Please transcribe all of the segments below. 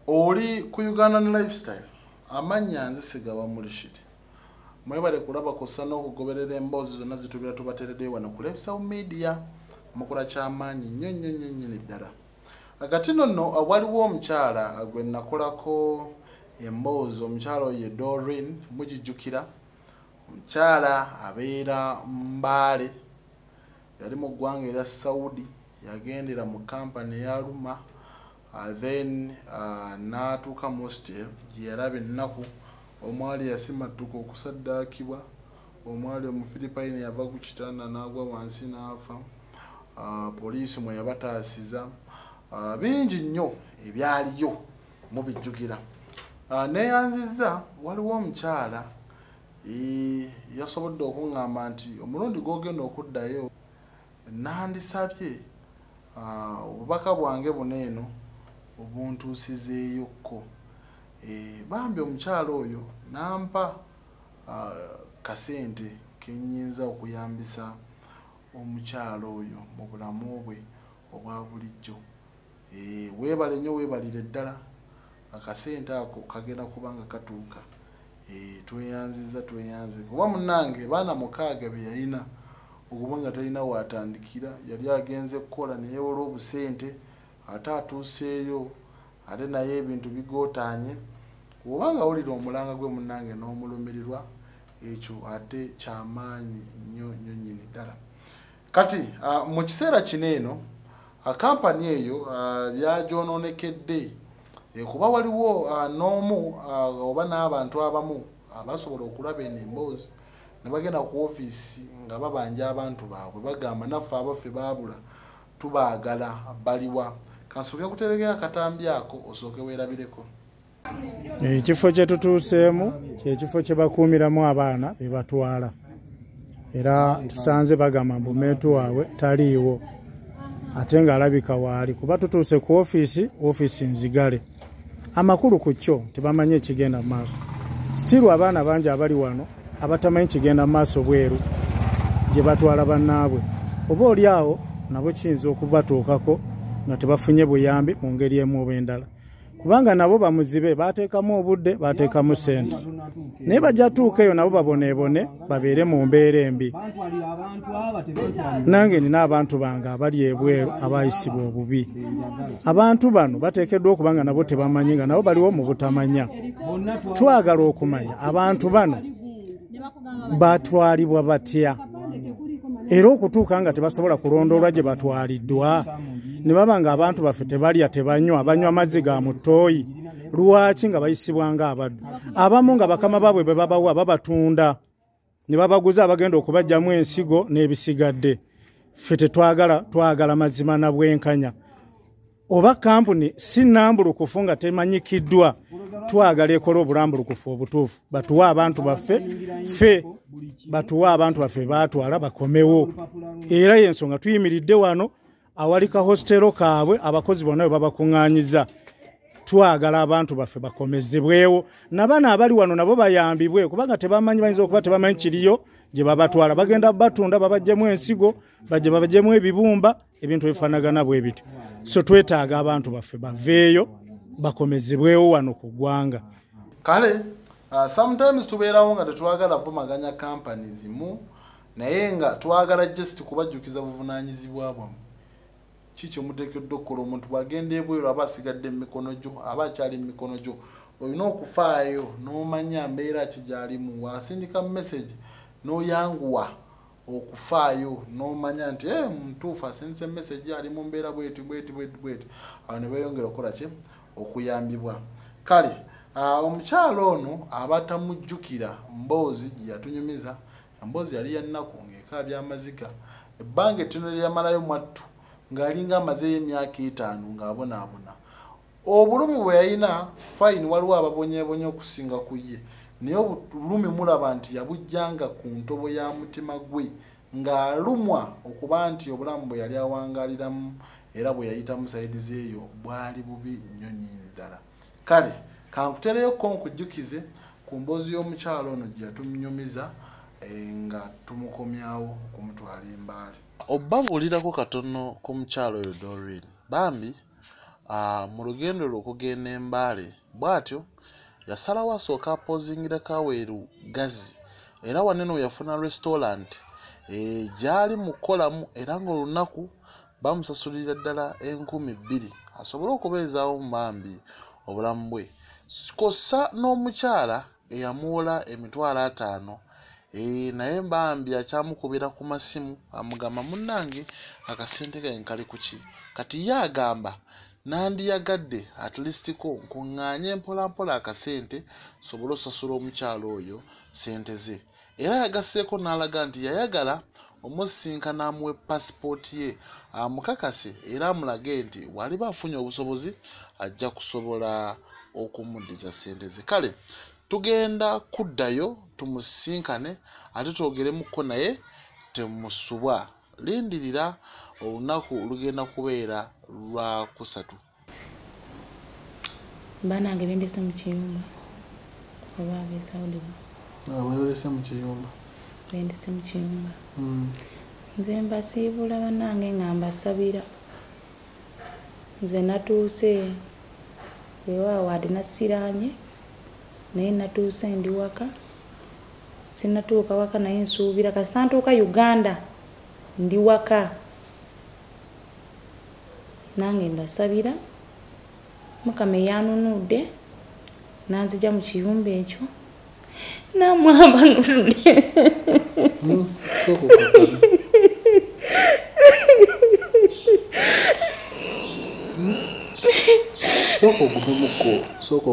Oli ku Ugandan Lifestyle amanya nze Sigawa Mulishid mwebale kulaba kosa n'okugoberera emboozi zonna zitubira tubateredde wano ku Lifestyle Media mukola ky'amaanyi nnyo ddala. Akati nno waliwo omukyala gwe nakolako emboozi, omukyala oyo Doreen mugijjukira. Omukyala abeera Mbale, yali mu ggwanga erya Saudi, yagendera mu kampani ya Luma. Then natuuka mu hostel gye yalaba ennaku, omwali yasimattuka okusaddaakibwa, omwali Omufiripayini yava ku kitanda n'agwa wansi n'afa, poliisi mwe yabataasiza, bingi nnyo ebyaliyo mubijjukira. Neeyanzizza waliwo omukyala yasobodde okuŋŋamba nti omulundi gw'ogenda okuddayo nandisabye obubaka bwange buno eno obuntuusizeeyokko. Bambi omukyala oyo nampa kasente kenyinza okuyambisa omukyala oyo mu bulamu bwe obwa bulijjo. Weebale nnyo, weebalire ddala, akasente ako kagenda kubanga katuuka. Tweyanziza kuba munnange baana mukaaga be yalina okuba nga talina waatandikira, yali agenze kukola neyewola obusente, ate atuuseeyo ate naye ebintu bigootaanye. Obanga wulira omulanga gwe munnange n'omulumirirwa, ekyo ate kyamaanyi nnyo nnyini ddala. Kati mu kiseera kino eno kampani eyo byagyononekedde, kuba waliwo n'omu oba n'abantu abamu abasobola okulaba eno emboozi ne bagenda ku ofiisi nga babanja abantu baabwe bagamba naffe abaffe baabula tubaagala baliwa. Kansooke kuterekera akatambi ako osooke weerabireko. Ekifo kye tutuuseemu kyekifo kye bakuumiramu abaana be batwala, era tusanze bagamba mbu meetu waabwe taliiwo ate ng'alabika waali, kuba tutuuse ku ofiisi nzigale. Amakulu ku kyo tebamanyi ekigenda mu maaso. Stiru abaana bangi abali wano abatamanyi kigenda mu maaso bweru gye batwala bannaabwe, oba oli awo nabo kiyinza okubatuukako nga tebafunye buyambi mu ngeri emu oba endala, kubanga nabo bamuzibe, bateekamu obudde, bateekamu ssente, naye bajja tuuka eyo nabo baboneebone babeere mu mbeera embi. Nange nina abantu bange abali ebweru abayisibwa obubi. Abantu bano bateekeddwa okuba nga nabo tebamanyi nga nabo baliwo mu butamanya. Twagala okumanya abantu bano batwalibwa batya, era okutuuka nga tebasobola kulondoolwa gye batwaliddwa. Ne baba nga abantu baffe tebalya tebanywa, banywa amazzi ga muttooyi. Lwaki nga bayisibwa ng'abaddu? Abamu nga bakama baabwe be babawa babatunda ne babaguza abagenda okubajjamu ensigo n'ebisigadde. Ffe twagala mazima na bwenkanya. Oba kampuni si nnambulukufu nga temanyikiddwa, twagala ekola obulambulukufu obutuufu. Batuwa abantu baffe, ffe batuwa abantu baffe baatwala bakomewo. Era y'ensonga tuyimiridde wano awali ka hostero kaabwe, abakozi bonna bwe babakuŋŋaanyiza. Twagala abantu baffe bakomezebwewo, n'abaana abali wano nabo bayambibwe, kubanga tebamanyi, bayinza okuba tebamanyi kiriyo gye babatwala. Bagenda batunda babajjemu ensigo, bajje babajjemu ebibumba, ebintu ebifaanagana bwe bityo. So twetaaga abantu baffe baveeyo bakomezebwewo wano ku ggwanga. Kale sometimes tubeerawo nga tetwagala vumaganya kampani zimu, naye nga twagala just kubajjukiza buvunaanyizibwa bwammwe. Kiki muteekeddwa okukola? Omuntu bw'agenda ebweru aba asigadde mu mikono gyo, aba akyali mu mikono gyo. Olina okufaayo n'omanya mbeera ki gy'alimu. Wasindika message n'oyanguwa okufaayo n'omanya nti mutuufu asindise message ali mu mbeera bweti. Awo ne beeyongera okukola ki? Okuyambibwa. Kale omukyalo ono abatamujjukira mboozi gye yatunyumiza, emboozi yali ya nnaku ng'ekaabya amaziga, ebbanga ettono lye yamalayo mwattu ng'alinga amazeeyo emyaka 5 ng'abonaabona. Obulumi bwe yalina fine, waliwo ababonyeebonye okusinga ku ye, naye obulumi mulaba nti yabujjanga ku ntobo ya mutima gwe ng'alumwa okuba nti obulamu bwe yali awangaaliramu era bwe yayitamu sayidizi eyo bwali bubi nnyo ddala. Kale kankutereyo ko nkujjukize ku mboozi y'omukyalo ono gye yatunyumiza nga tumukomyawo okumutwala embaali. Obbabuulirako katono ku mukyalo oyo Doreen. Bambi mu lugendo lwe okugenda Mbale bw'atyo yasalawo asooka apozingira Kaweeru Gazi era wanene yafuna restaurant gyali mu kukolamu era ng'olunaku bamusasulira ddala 2,000 asobole okubeezaawo mu bambi obulamu bwe kossa n'omukyala eyamuwola 5,000 naye bambi akyamukubira ku masimu amugamba munnange akasente kange kali kuki kati ye agamba nandiyagadde at least ko nkuŋŋaanye mpolampola akasente sobole osasula omukyala oyo sente ze era yagasseeko n'alaga nti yayagala omusisinkana amuwe passport ye amukakase era amulage nti waliba afunye obusobozi ajja kusobola okumuddiza sente ze kale tugenda kuddayo tumusisinkane ate twogeremukko naye temusubwa lindirira olunaku lugenda kubeera lwa kusatu banange bendese mu kiyumba oba abeesawuliwo abayolese mu kiyumba bendese mu kiyumba nze mbasiibula banange nga mbasabira nze natuuse ewaawo ate nasiraanye naye natuuse ndi waka sinatuuka waka naye nsuubira kasita ntuuka Uganda ndi waka nange mbasabira Mukama yanunudde nanzija mu kiyumba ekyo namwamba nunudde soko ogumemuko soko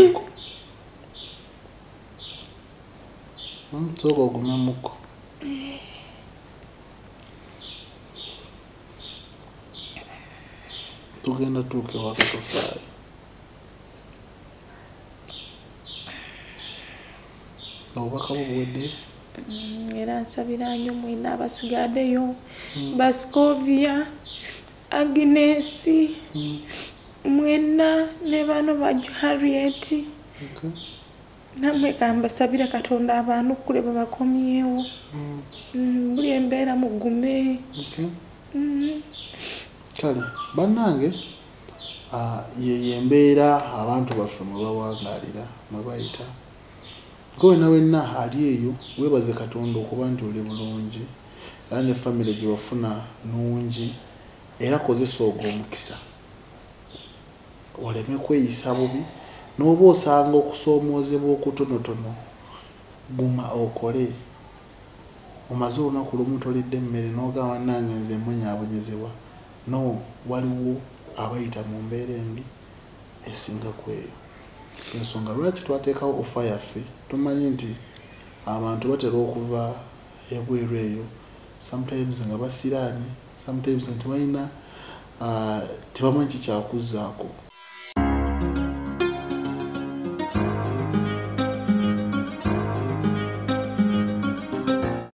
ogumemuko tugenda tuuke wakatofaayo obubaka bwo buweddeyo era nsabira nnyo mwena abasigaddeyo Bascovia Agnes mwena ne bano ba Harriet namwe kambasabira Katonda abantu kule babakomyewo buli embeera mugume kale bannange ye embeera abantu baffe mwe bawangaalira mwe bayita gwe wenna ali eyo weebaze Katonda okuba nti oli bulungi era ne famire gye wafuna nungi era kozesa ogwo omukisa oleme kweyisa bubi n'oba osanga okusoomoozebwa okutonotono guma okole omaze olunaku lumu tolidde emmere n'ogamba nange nze mwenyaabonyezebwa no waliwo abayita mu mbeera embi esinga kweyo ensonga lwaki twateekawo ofa yaffe tumanyi nti abantu batera okuva ebweru eyo sometimes nga basiraanye sometimes nga tebalina tebamanyi kikyakuzaako